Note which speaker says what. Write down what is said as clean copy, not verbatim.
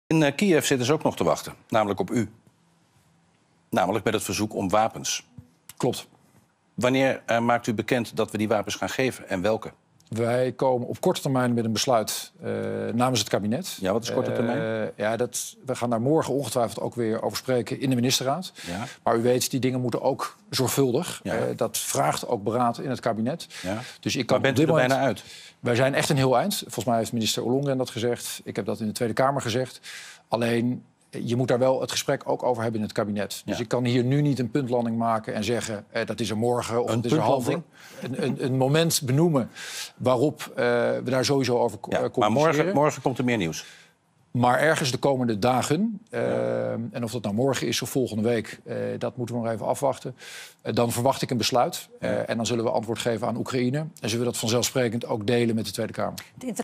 Speaker 1: In Kiev zitten ze ook nog te wachten, namelijk op u. Namelijk met het verzoek om wapens.
Speaker 2: Klopt.
Speaker 1: Wanneer maakt u bekend dat we die wapens gaan geven en welke?
Speaker 2: Wij komen op korte termijn met een besluit namens het kabinet.
Speaker 1: Ja, wat is korte termijn?
Speaker 2: We gaan daar morgen ongetwijfeld ook weer over spreken in de ministerraad.
Speaker 1: Ja.
Speaker 2: Maar u weet, die dingen moeten ook zorgvuldig.
Speaker 1: Ja.
Speaker 2: Dat vraagt ook beraad in het kabinet.
Speaker 1: Ja.
Speaker 2: Dus ik kan
Speaker 1: Maar bent u er bijna uit?
Speaker 2: Wij zijn echt een heel eind. Volgens mij heeft minister Ollongren dat gezegd. Ik heb dat in de Tweede Kamer gezegd. Alleen, je moet daar wel het gesprek ook over hebben in het kabinet. Dus ik kan hier nu niet een puntlanding maken en zeggen... dat is er morgen of het is er halve. Een moment benoemen waarop we daar sowieso over communiceren.
Speaker 1: Maar morgen komt er meer nieuws.
Speaker 2: Maar ergens de komende dagen, en of dat nou morgen is of volgende week... dat moeten we nog even afwachten. Dan verwacht ik een besluit. En dan zullen we antwoord geven aan Oekraïne. En zullen we dat vanzelfsprekend ook delen met de Tweede Kamer.